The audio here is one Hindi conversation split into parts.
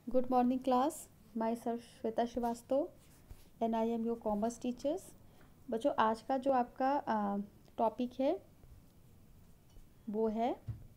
Good morning class. Myself Shweta Srivastava and I am your commerce teachers. बच्चों आज का जो आपका टॉपिक है वो है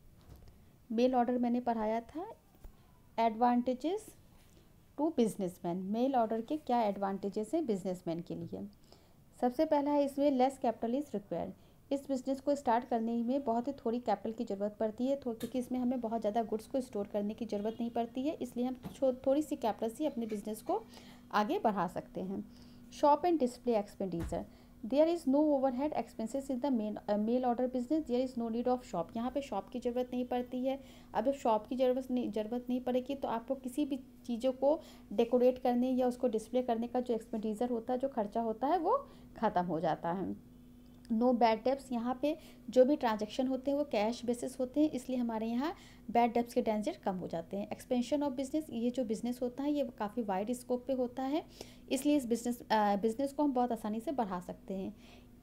मेल ऑर्डर। मैंने पढ़ाया था advantages to businessman. Mail order के क्या एडवांटेजेस हैं बिजनेसमैन के लिए। सबसे पहला है इसमें लेस कैपिटल इज़ रिक्वायर्ड। इस बिज़नेस को स्टार्ट करने में बहुत ही थोड़ी कैपिटल की ज़रूरत पड़ती है क्योंकि इसमें हमें बहुत ज़्यादा गुड्स को स्टोर करने की ज़रूरत नहीं पड़ती है, इसलिए हम थोड़ी सी कैपिटल से अपने बिज़नेस को आगे बढ़ा सकते हैं। Shop and display expenditure. There is no overhead expenses in the mail order business. There is no need of shop. यहाँ पे शॉप की ज़रूरत नहीं पड़ती है। अब शॉप की ज़रूरत नहीं पड़ेगी तो आपको किसी भी चीज़ों को डेकोरेट करने या उसको डिस्प्ले करने का जो एक्सपेंडिचर होता है, जो खर्चा होता है, वो ख़त्म हो जाता है। No bad debts. यहाँ पे जो भी ट्रांजैक्शन होते हैं वो कैश बेसिस होते हैं, इसलिए हमारे यहाँ बैड डेब्ट्स के डेंजर कम हो जाते हैं। Expansion of business. ये जो बिज़नेस होता है ये काफ़ी वाइड स्कोप पे होता है, इसलिए इस बिज़नेस को हम बहुत आसानी से बढ़ा सकते हैं।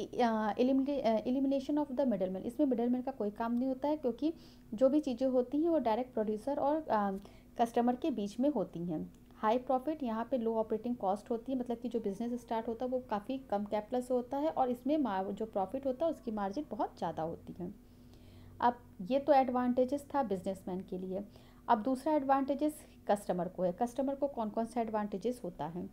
Elimination of the middleman. इसमें मिडलमैन का कोई काम नहीं होता है क्योंकि जो भी चीज़ें होती हैं वो डायरेक्ट प्रोड्यूसर और कस्टमर के बीच में होती हैं। High profit. यहाँ पे लो ऑपरेटिंग कॉस्ट होती है, मतलब कि जो बिज़नेस स्टार्ट होता है वो काफ़ी कम कैपिटल से होता है और इसमें जो प्रॉफिट होता है उसकी मार्जिन बहुत ज़्यादा होती है। अब ये तो एडवांटेजेस था बिजनेसमैन के लिए। अब दूसरा एडवांटेजेस कस्टमर को है। कस्टमर को कौन कौन सा एडवांटेजेस होता है।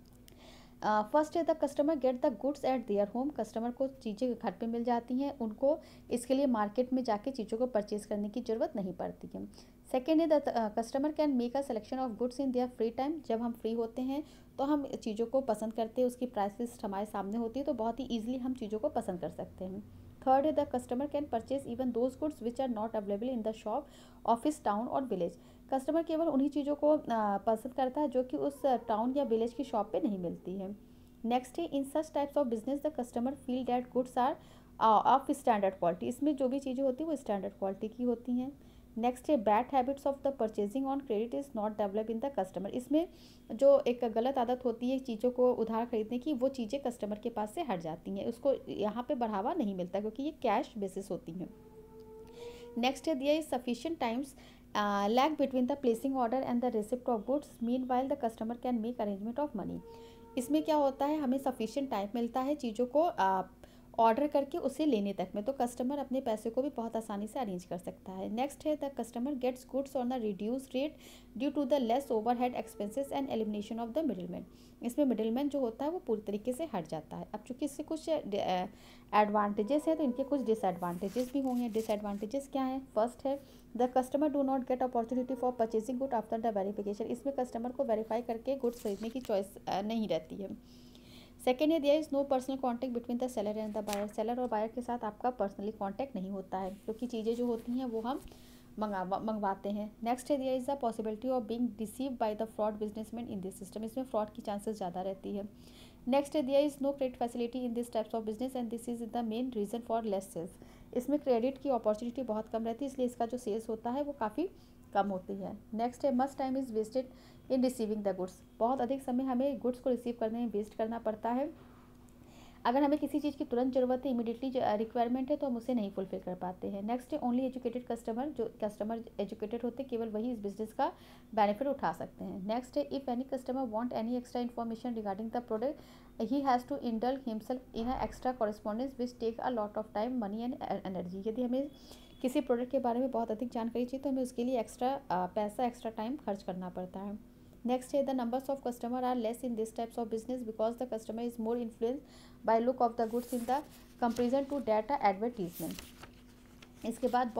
फर्स्ट है the customer get the goods at their home. Customer को चीज़ें घर पे मिल जाती हैं, उनको इसके लिए मार्केट में जाके चीज़ों को परचेज़ करने की ज़रूरत नहीं पड़ती है। सेकेंड है the customer can make a selection of goods in their free time. जब हम फ्री होते हैं तो हम चीज़ों को पसंद करते हैं, उसकी प्राइस लिस्ट हमारे सामने होती है तो बहुत ही ईजिली हम चीज़ों को पसंद कर सकते हैं। थर्ड है the customer can purchase even those goods which are not available in the shop, office, town और विलेज। कस्टमर केवल उन्हीं चीज़ों को पसंद करता है जो कि उस टाउन या विलेज की शॉप पे नहीं मिलती है। नेक्स्ट है in such types of business the customer feel that goods are of standard quality. इसमें जो भी चीज़ें होती हैं वो स्टैंडर्ड क्वालिटी की होती हैं। नेक्स्ट है bad habits of the purchasing on credit is not develop in the customer. इसमें जो एक गलत आदत होती है चीज़ों को उधार खरीदने की, वो चीज़ें कस्टमर के पास से हट जाती हैं, उसको यहाँ पे बढ़ावा नहीं मिलता क्योंकि ये कैश बेसिस होती हैं। नेक्स्ट है there is sufficient times lag between the placing order and the receipt of goods, meanwhile the customer can make arrangement of money. इसमें क्या होता है, हमें सफिशिएंट टाइम मिलता है चीज़ों को ऑर्डर करके उसे लेने तक में, तो कस्टमर अपने पैसे को भी बहुत आसानी से अरेंज कर सकता है। नेक्स्ट है the customer gets goods on the reduce rate due to the less overhead expenses and elimination of the middleman. इसमें मिडिलमैन जो होता है वो पूरी तरीके से हट जाता है। अब चूंकि इससे कुछ एडवांटेजेस हैं तो इनके कुछ डिसएडवांटेजेस भी होंगे। डिसएडवांटेजेस क्या हैं। फर्स्ट है the customer do not get opportunity for purchasing good after the verification. इसमें कस्टमर को वेरीफाई करके गुड्स खरीदने की चॉइस नहीं रहती है। सेकेंड है there is no personal contact between the seller and the buyer. Seller और बायर के साथ आपका पर्सनली कॉन्टैक्ट नहीं होता है क्योंकि चीज़ें जो होती हैं वो हम मंगवाते हैं। नेक्स्ट है there is the possibility of being deceive by the fraud businessman in this system. इसमें फ्रॉड की चांसेस ज़्यादा रहती है। नेक्स्ट है there is no credit facility in this types of business and this is the main reason for less sales. इसमें क्रेडिट की अपॉर्चुनिटी बहुत कम रहती है, इसलिए इसका जो सेल्स होता है वो काफ़ी कम होती है। नेक्स्ट है must time is wasted in receiving the goods. बहुत अधिक समय हमें गुड्स को रिसीव करने में वेस्ट करना पड़ता है। अगर हमें किसी चीज़ की तुरंत ज़रूरत है, इमीडिएटली रिक्वायरमेंट है, तो हम उसे नहीं फुलफिल कर पाते हैं। नेक्स्ट है ओनली एजुकेटेड कस्टमर। जो कस्टमर एजुकेटेड होते हैं केवल वही इस बिज़नेस का बेनिफिट उठा सकते हैं। नेक्स्ट है if any customer want any extra information regarding the product he has to indulge himself in a extra correspondence which take a lot of time, money and energy. यदि हमें किसी प्रोडक्ट के बारे में बहुत अधिक जानकारी चाहिए तो हमें उसके लिए एक्स्ट्रा पैसा, एक्स्ट्रा टाइम खर्च करना पड़ता है। नेक्स्ट है the numbers of customer are less in this types of business because the customer is more influence by look of the goods in the comparison to data advertisement. इसके बाद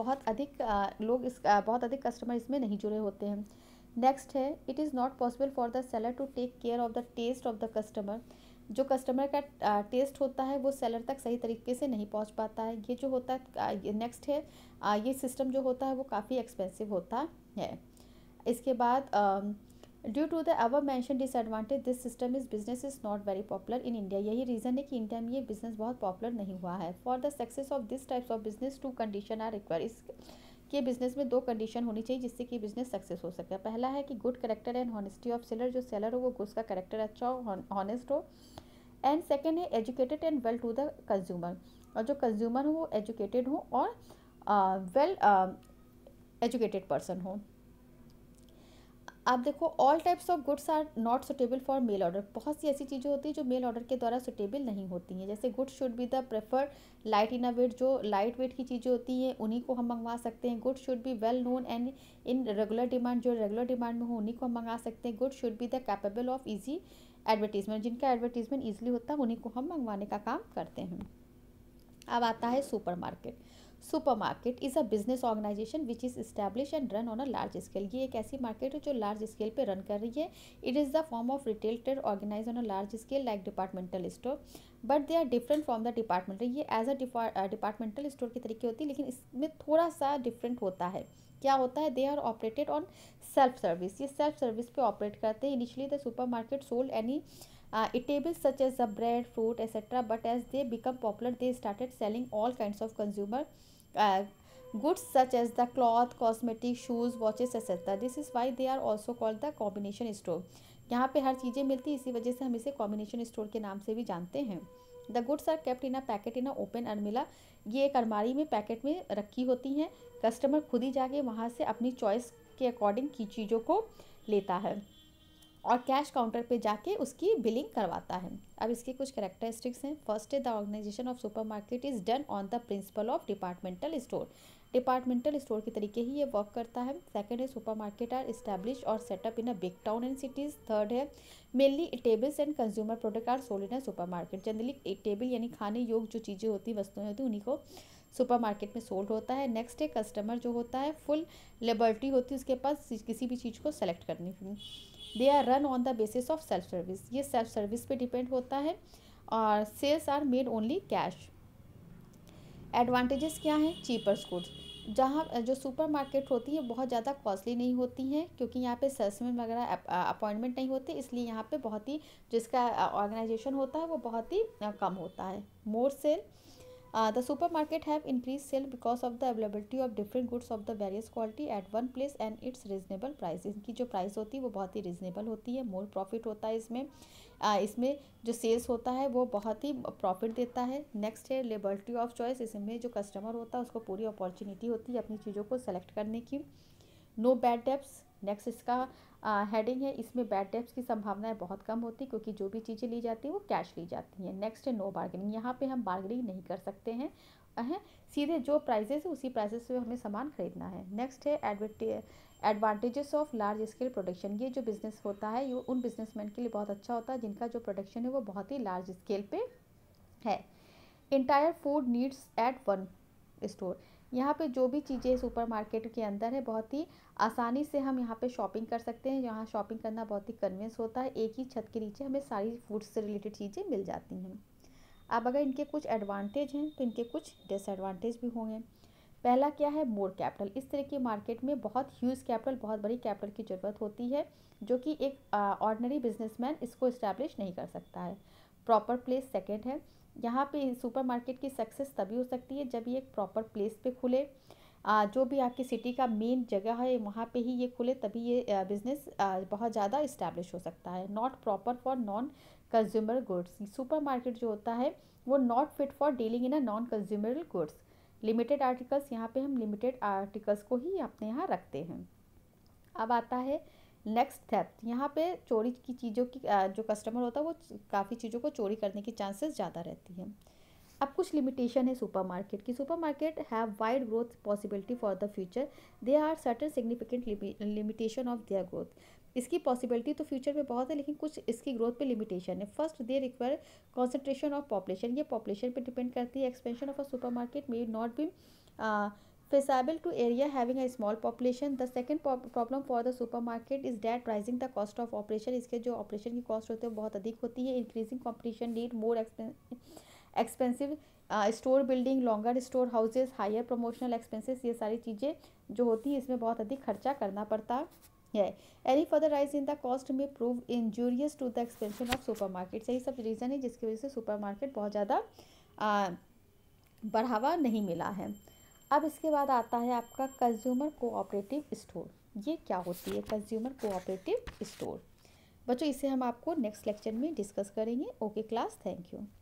बहुत अधिक कस्टमर इसमें नहीं जुड़े होते हैं। नेक्स्ट है it is not possible for the seller to take care of the taste of the customer. जो कस्टमर का टेस्ट होता है वो सेलर तक सही तरीके से नहीं पहुंच पाता है। ये जो होता है नेक्स्ट है ये सिस्टम जो होता है वो काफ़ी एक्सपेंसिव होता है। इसके बाद due to the our mention disadvantage this system is business is not very popular in India. यही रीज़न है कि इंडिया में ये बिजनेस बहुत पॉपुलर नहीं हुआ है। For the success of this types of business two condition are require. इसके बिजनेस में दो कंडीशन होनी चाहिए जिससे कि बिजनेस सक्सेस हो सके। पहला है कि good character and honesty of seller. जो सेलर हो वो उसका करेक्टर अच्छा हो, हॉनेस्ट हो। एंड सेकेंड है educated and well to the consumer. और जो कंज्यूमर हो वो एजुकेटेड हो और वेल एजुकेटेड पर्सन हो। आप देखो, all types of goods are not suitable for mail order. बहुत सी ऐसी चीज़ें होती हैं जो मेल ऑर्डर के द्वारा सुटेबल नहीं होती हैं। जैसे goods should be the preferred light in a weight, जो लाइट वेट की चीज़ें होती हैं उन्हीं को हम मंगवा सकते हैं। Goods should be well known and in regular demand, जो रेगुलर डिमांड में हो उन्हीं को हम मंगा सकते हैं। Goods should be the capable of easy advertisement, जिनका एडवर्टीजमेंट ईजिली होता है उन्हीं को हम मंगवाने का काम करते हैं। अब आता है supermarket. Supermarket is a business organization which is establish and run on a large scale. ये एक ऐसी मार्केट है जो लार्ज स्केल पे रन कर रही है। It is the form of retail trade organize on a large scale like departmental store, but they are different from the departmental. ये एज अ डिपार्टमेंटल स्टोर की तरीके होती है, लेकिन इसमें थोड़ा सा डिफरेंट होता है। क्या होता है? They are operated on self service. ये सेल्फ सर्विस पे ऑपरेट करते हैं। Initially the super market sold any eatables such as the bread, fruit, etc. But as they become popular, they started selling all kinds of consumer uh, goods such as the cloth, cosmetic, shoes, watches, etc. This is why they are also called the combination store. यहाँ पे हर चीज़ें मिलती है, इसी वजह से हम इसे कॉम्बिनेशन स्टोर के नाम से भी जानते हैं। The goods are kept in a packet in a open अलमीरा। ये एक अलमारी में पैकेट में रखी होती हैं। कस्टमर खुद ही जाके वहाँ से अपनी चॉइस के अकॉर्डिंग की चीज़ों को लेता है और कैश काउंटर पे जाके उसकी बिलिंग करवाता है। अब इसके कुछ कैरेक्टरिस्टिक्स हैं। फर्स्ट है, the organization of supermarket is done on the principle of departmental store. Departmental store के तरीके ही ये वर्क करता है। सेकंड है, सुपरमार्केट आर इस्टेब्लिश और setup in a big town and cities. Third है, mainly eatables and consumer product are sold in a supermarket. Generally eatable यानी खाने योग्य जो चीज़ें होती, वस्तुएं होती, उन्हीं को सुपरमार्केट में सोल्ड होता है। नेक्स्ट है, कस्टमर जो होता है फुल लिबर्टी होती है उसके पास किसी भी चीज़ को सेलेक्ट करने की। They are run on the basis of self service. ये सेल्फ सर्विस पे डिपेंड होता है और sales are made only cash. Advantages क्या हैं? Cheaper goods. जहाँ जो सुपर मार्केट होती है बहुत ज़्यादा कॉस्टली नहीं होती हैं, क्योंकि यहाँ पे सेल्समैन वगैरह अपॉइंटमेंट नहीं होते, इसलिए यहाँ पे बहुत ही जिसका ऑर्गेनाइजेशन होता है वो बहुत ही कम होता है। More sale. The supermarket have increased sale because of the availability of different goods of the various quality at one place and its reasonable price। इनकी जो प्राइस होती है वो बहुत ही रिजनेबल होती है। मोर प्रॉफिट होता है इसमें। इसमें जो सेल्स होता है वो बहुत ही प्रॉफिट देता है। नेक्स्ट है, लिबर्टी ऑफ चॉइस। इसमें जो कस्टमर होता है उसको पूरी अपॉर्चुनिटी होती है अपनी चीज़ों को सेलेक्ट करने की। No bad debts. नेक्स्ट इसका हेडिंग है, इसमें बैड डेप्स की संभावनाएं बहुत कम होती, क्योंकि जो भी चीज़ें ली जाती हैं वो कैश ली जाती हैं। नेक्स्ट है, नो बार्गेनिंग। यहाँ पे हम बार्गेनिंग नहीं कर सकते हैं, सीधे जो प्राइसेस है उसी प्राइसेस से हमें सामान खरीदना है। नेक्स्ट है, advantages of large scale production. ये जो बिज़नेस होता है ये उन बिजनेसमैन के लिए बहुत अच्छा होता है जिनका जो प्रोडक्शन है वो बहुत ही लार्ज स्केल पे है। Entire food needs at one store. यहाँ पे जो भी चीज़ें सुपरमार्केट के अंदर है बहुत ही आसानी से हम यहाँ पे शॉपिंग कर सकते हैं। यहाँ शॉपिंग करना बहुत ही कन्वीनियंस होता है। एक ही छत के नीचे हमें सारी फूड से रिलेटेड चीज़ें मिल जाती हैं। अब अगर इनके कुछ एडवांटेज हैं तो इनके कुछ डिसएडवांटेज भी होंगे। पहला क्या है? More capital. इस तरह की मार्केट में बहुत ह्यूज कैपिटल, बहुत बड़ी कैपिटल की ज़रूरत होती है, जो कि एक ऑर्डिनरी बिजनेसमैन इसको इस्टेब्लिश नहीं कर सकता है। प्रॉपर प्लेस सेकेंड है। यहाँ पे सुपरमार्केट की सक्सेस तभी हो सकती है जब ये एक प्रॉपर प्लेस पे खुले। जो भी आपकी सिटी का मेन जगह है वहाँ पे ही ये खुले, तभी ये बिज़नेस बहुत ज़्यादा इस्टेब्लिश हो सकता है। Not proper for non consumer goods. Supermarket जो होता है वो not fit for dealing in a non consumer goods. Limited articles, यहाँ पे हम लिमिटेड आर्टिकल्स को ही अपने यहाँ रखते हैं। अब आता है नेक्स्ट थेफ्ट। यहाँ पे चोरी की चीज़ों की जो कस्टमर होता है वो काफ़ी चीज़ों को चोरी करने की चांसेस ज़्यादा रहती हैं। अब कुछ लिमिटेशन है सुपरमार्केट की। Supermarket have wide growth possibility for the future. They are certain significant limitation of their growth. इसकी पॉसिबिलिटी तो फ्यूचर में बहुत है, लेकिन कुछ इसकी ग्रोथ पे लिमिटेशन है। First, they require concentration of population. ये पॉपुलेशन पे डिपेंड करती है। Expansion of a supermarket may not be feasible to area having a small population. The second problem for the supermarket is that rising the cost of operation। इसके जो ऑपरेशन की कॉस्ट होती है बहुत अधिक होती है। Increasing competition need more expensive store building, longer store houses, higher promotional expenses. ये सारी चीज़ें जो होती हैं इसमें बहुत अधिक खर्चा करना पड़ता है। Any further rise in the cost में prove injurious to the expansion of supermarket. यही सब रीज़न है जिसकी वजह से सुपरमार्केट बहुत ज़्यादा बढ़ावा नहीं मिला है। अब इसके बाद आता है आपका कंज्यूमर कोऑपरेटिव स्टोर। ये क्या होती है कंज्यूमर कोऑपरेटिव स्टोर? बच्चों इसे हम आपको नेक्स्ट लेक्चर में डिस्कस करेंगे। Okay class, thank you.